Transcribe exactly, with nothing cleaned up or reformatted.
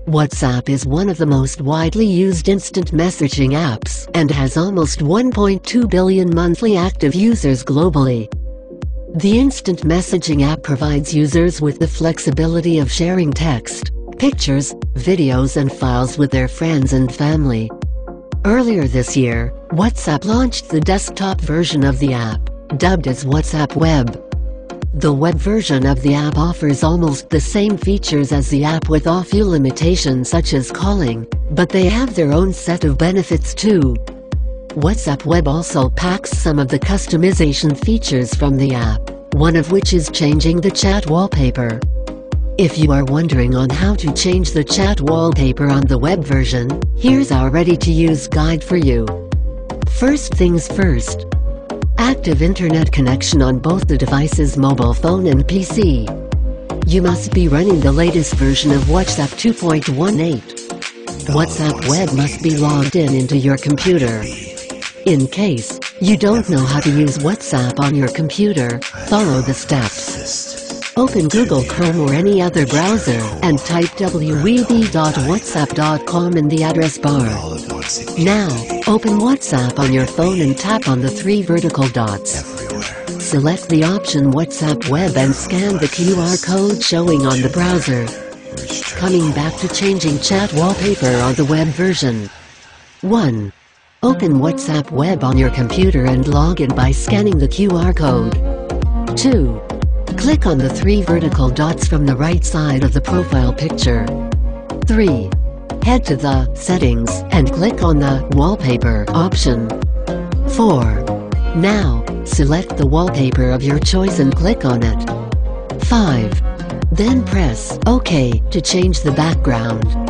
WhatsApp is one of the most widely used instant messaging apps and has almost one point two billion monthly active users globally. The instant messaging app provides users with the flexibility of sharing text, pictures, videos and files with their friends and family. Earlier this year, WhatsApp launched the desktop version of the app, dubbed as WhatsApp Web. The web version of the app offers almost the same features as the app with a few limitations such as calling, but they have their own set of benefits too. WhatsApp Web also packs some of the customization features from the app, one of which is changing the chat wallpaper. If you are wondering on how to change the chat wallpaper on the web version, here's our ready-to-use guide for you. First things first. Active internet connection on both the device's mobile phone and P C. You must be running the latest version of WhatsApp two point eighteen. WhatsApp Web must be logged in into your computer. In case you don't know how to use WhatsApp on your computer, follow the steps. Open Google Chrome or any other browser and type w w w dot whatsapp dot com in the address bar. Now, open WhatsApp on your phone and tap on the three vertical dots. Select the option WhatsApp Web and scan the Q R code showing on the browser. Coming back to changing chat wallpaper on the web version. one. Open WhatsApp Web on your computer and log in by scanning the Q R code. two. Click on the three vertical dots from the right side of the profile picture. three. Head to the Settings and click on the Wallpaper option. four. Now, select the wallpaper of your choice and click on it. five. Then press OK to change the background.